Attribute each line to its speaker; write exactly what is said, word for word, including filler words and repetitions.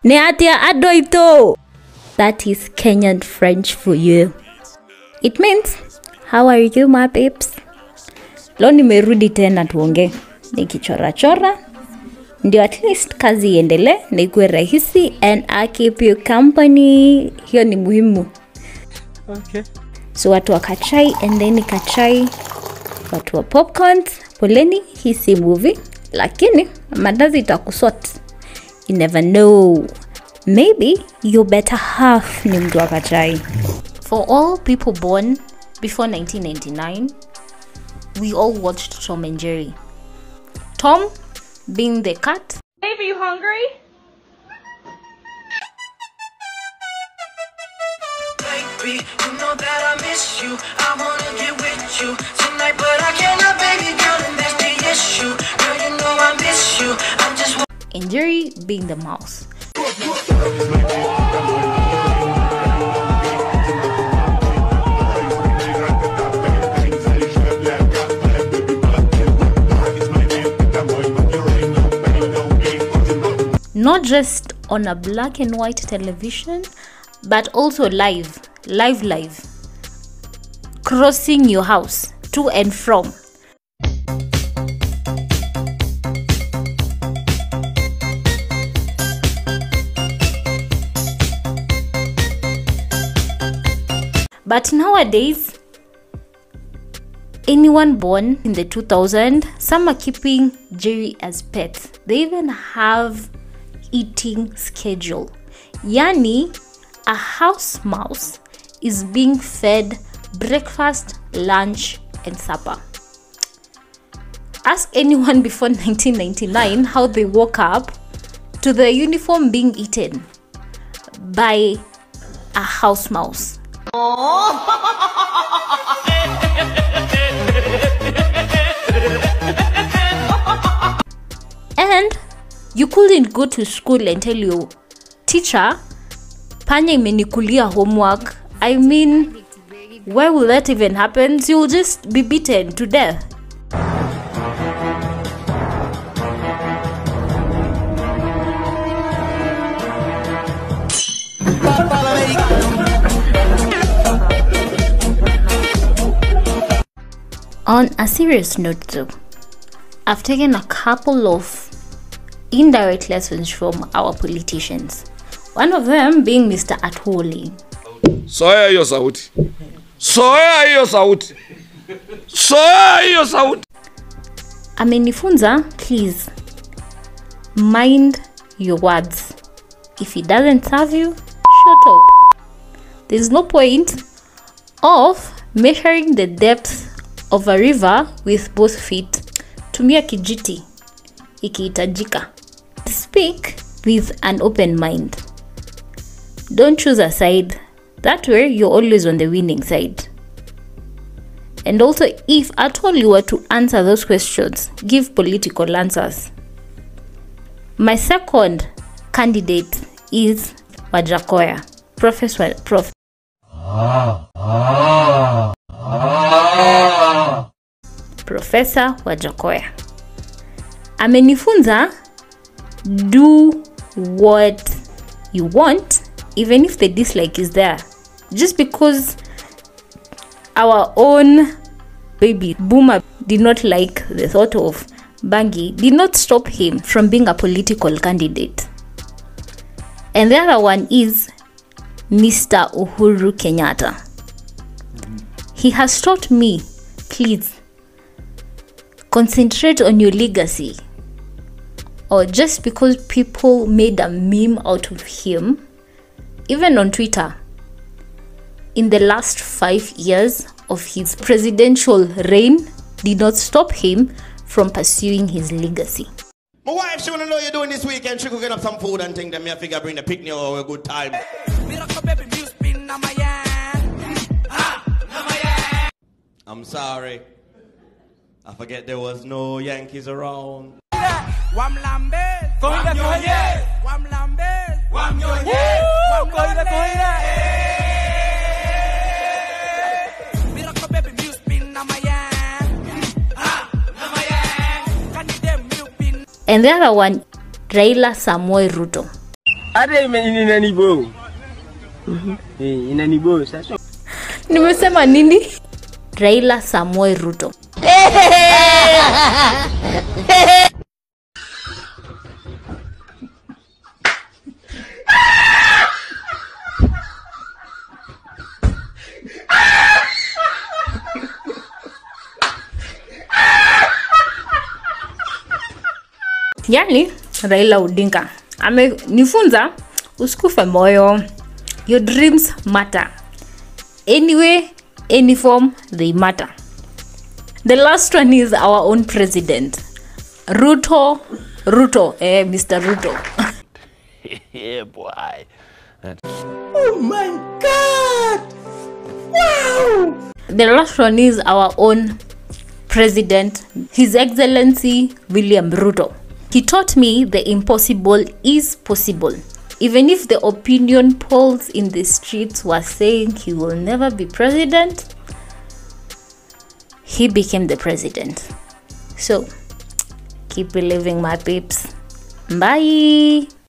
Speaker 1: Neatia adoito. That is Kenyan French for you. It means, how are you my babes? Leo nimerudi tena tuongee. Nikichora chora. Ndio at least kazi iendelee na ikuwe rahisi and I keep you company. Hiyo ni muhimu.
Speaker 2: Okay.
Speaker 1: So watu wa kachai and then kachai. Watu wa popcorns. Poleni hii si movie. Lakini mandazi itakusort. You never know. Maybe your better half ni mtu wa kachai. For all people born before nineteen ninety-nine, we all watched Tom and Jerry. Tom being the cat.
Speaker 3: Baby, you hungry?
Speaker 4: Baby, you know that I miss you. I wanna get with you tonight, but I cannot, baby girl, and that's the issue. Girl, you know I miss you. I just
Speaker 1: And Jerry being the mouse. Not just on a black and white television, but also live, live, live, crossing your house to and from. But nowadays, anyone born in the two thousands, some are keeping Jerry as pets. They even have eating schedule. Yani, a house mouse is being fed breakfast, lunch, and supper. Ask anyone before nineteen ninety-nine how they woke up to the uniform being eaten by a house mouse. And you couldn't go to school and tell your teacher, Panya imenikulia homework. I mean, where will that even happen? You'll just be beaten to death. On a serious note though, I've taken a couple of indirect lessons from our politicians. One of them being Mister Atwoli.
Speaker 5: Soya hiyo sauti. Soya hiyo sauti. Soya hiyo sauti.
Speaker 1: Amenifunza, please mind your words. If it doesn't serve you, shut up. There's no point of measuring the depth of a river with both feet. Tumia kijiti ikihitajika. Speak with an open mind. Don't choose a side. That way you're always on the winning side. And also, if at all you were to answer those questions, give political answers. My second candidate is Wajakoya. Professor Prof. Professor Wajakoya. Amenifunza, do what you want, even if the dislike is there. Just because our own baby boomer did not like the thought of Bangi did not stop him from being a political candidate. And the other one is Mister Uhuru Kenyatta. He has taught me, please, concentrate on your legacy. Or just because people made a meme out of him, even on Twitter, in the last five years of his presidential reign, did not stop him from pursuing his legacy.
Speaker 6: My wife, she wanna know you're doing this weekend. She could get up some food and things. Then me I figure bring the picnic or a good time. I'm sorry. I forget there was no Yankees around.
Speaker 4: Wam lambe, coina coina. Wam lambe, wam yoye. Wam coina coina. Miracle baby music pin na mayan. Ah, na mayan. Can you dem milk pin?
Speaker 1: And the other one, Raila Samoei Ruto.
Speaker 2: Hata inanibo. Eh, inanibo sasa.
Speaker 1: Nimesema nini? Raila Samoei Ruto. Yani Raila Odinga amenifunza usikufe moyo. Your dreams matter. Anyway, any form, they matter. The last one is our own president, Ruto. Ruto, eh, Mister Ruto.
Speaker 3: Yeah, boy.
Speaker 2: Oh my God! Wow!
Speaker 1: The last one is our own president, His Excellency William Ruto. He taught me the impossible is possible. Even if the opinion polls in the streets were saying he will never be president, he became the president. So, keep believing, my peeps. Bye.